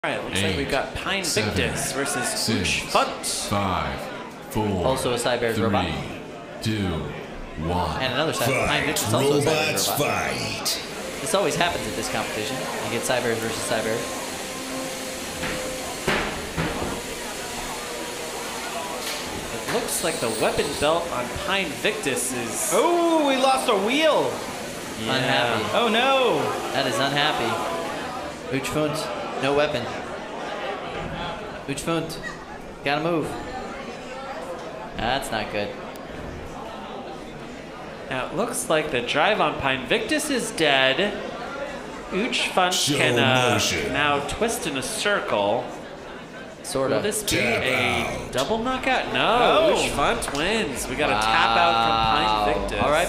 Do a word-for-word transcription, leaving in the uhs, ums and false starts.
All right, looks Eight, like we've got Pinevictus versus six, Funt. Five, four, also a Cyber's three, robot. two, one. And another Cyber. Pinevictus also a Cyber's robot. Fight. This always happens at this competition. You get Cybers versus Cybers. It looks like the weapon belt on Pinevictus is... Oh, we lost a wheel. Yeah. Unhappy. Oh no. That is unhappy. Uch Funt, no weapon. Uch Funt, gotta move. That's not good. Now it looks like the drive on Pinevictus is dead. Uch Funt Show can uh, motion. now twist in a circle. Sort Will of. this be Tap a out. double knockout? No, No. Uch Funt wins. We got a tap out from Pinevictus. All right.